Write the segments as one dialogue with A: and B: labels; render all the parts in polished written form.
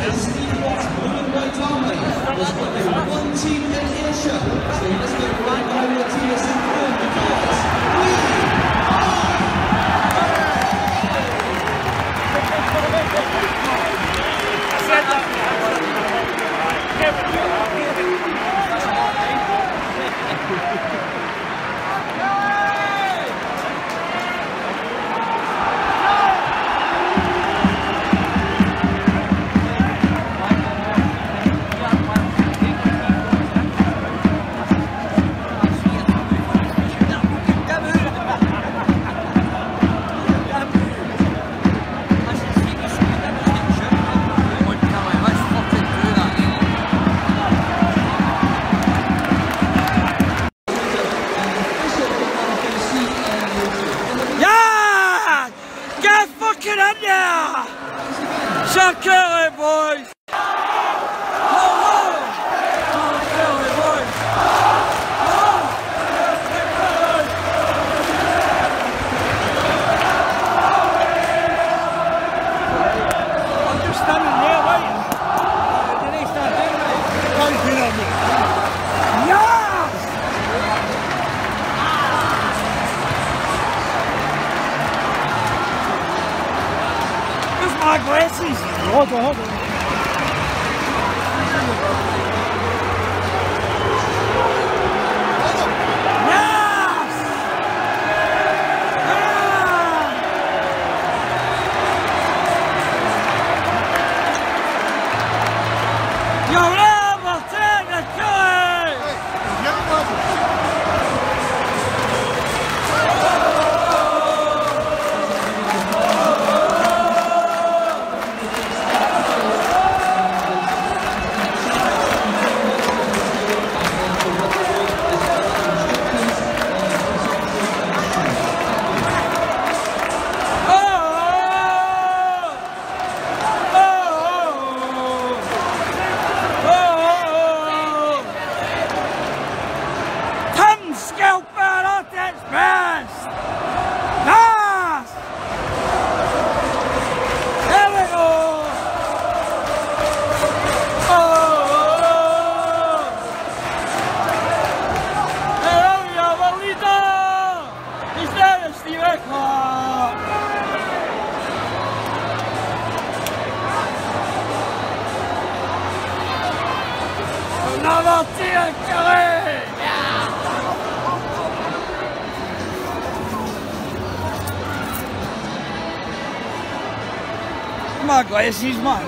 A: My glasses, man.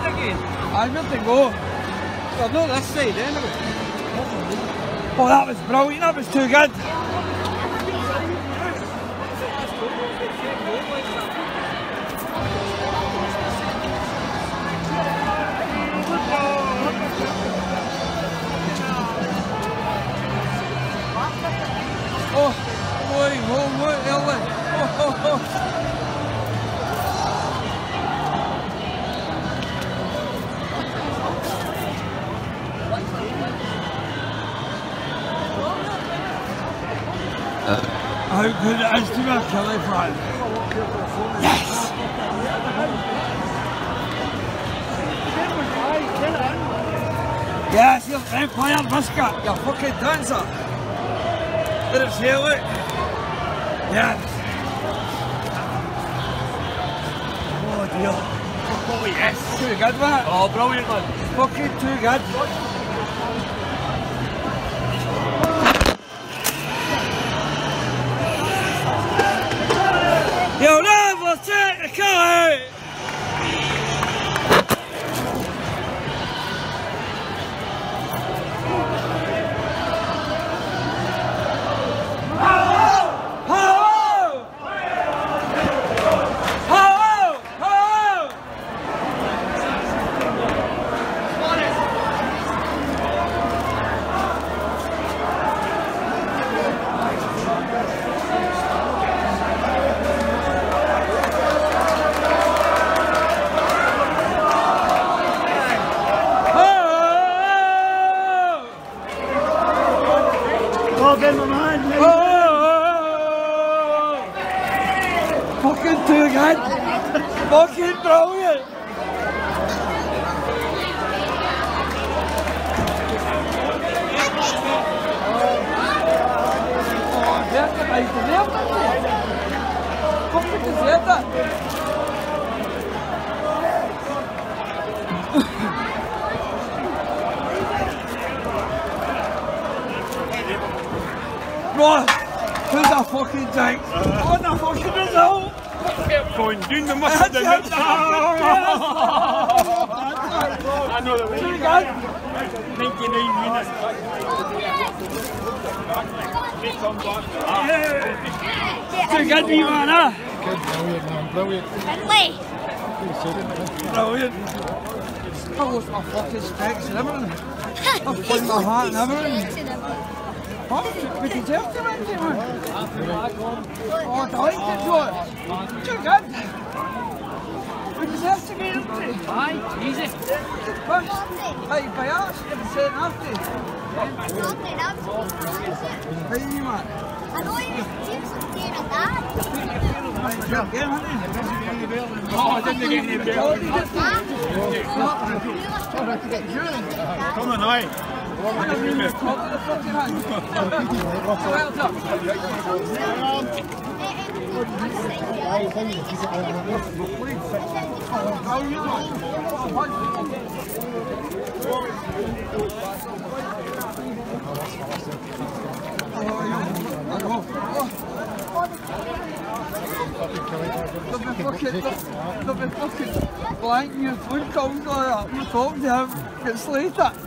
A: I got to go. Well, not this side, anyway. Oh, that was brilliant. That was too good. Oh, boy, how good it is to be a Killie fan. Yes! Yes, you're a player, Biscuit. You're a fucking dancer. Did it say, look? Yes. Oh dear. Oh yes. Too good, man. Oh, brilliant, man. Fucking too good. You'll never take the Killie! Fucking too good! Fucking brilliant! Ross, who's a fucking tank? What the fucking result?
B: Kept going down the muscle. I know the way. 99 minutes.
A: Too good, wee man, huh?
C: Brilliant.
A: Brilliant. I lost my fucking specs and everything. I've put my hat and everything. What? We deserve to win, man. Oh, I like it, George. Too good. We deserve to get up to.
D: Aye, easy.
A: Push. Hey, by us, you're saying after. Hey, you man.
C: I know you teams are doing that.
B: Oh, I didn't get any better. Come on, aye.
A: They've been fucking blanking your phone calls like that. You talking to him, gets later.